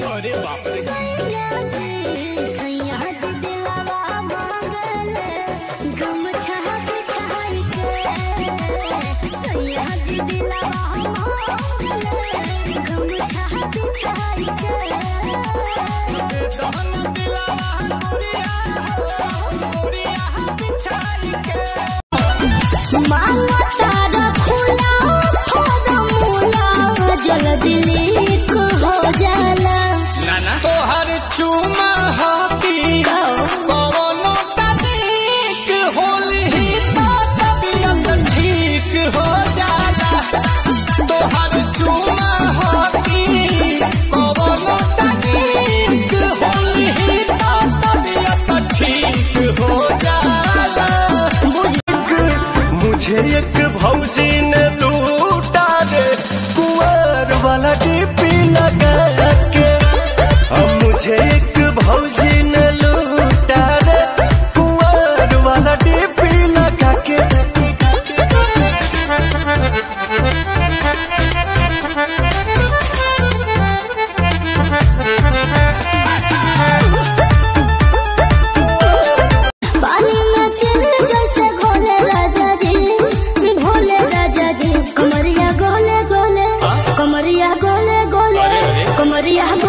अरे बाप रे। तोहर चुमा हाथी कवनो तनिक होली तो तबियत ठीक हो जाला। तोहर चुमा हाथी कवनो तनिक होली तो तबियत ठीक हो जाला। मुझे एक भौजी ने लूटा रे कुंवर वाला डीपी लगा के। मुझे एक भौजी ने लूटा रे कुंवर वाला डीपी लगा के। पानी में चले जैसे घोले राजा जी, भोले राजा जी। कमरिया गोले गोले, कमरिया गोले गोले, कमरिया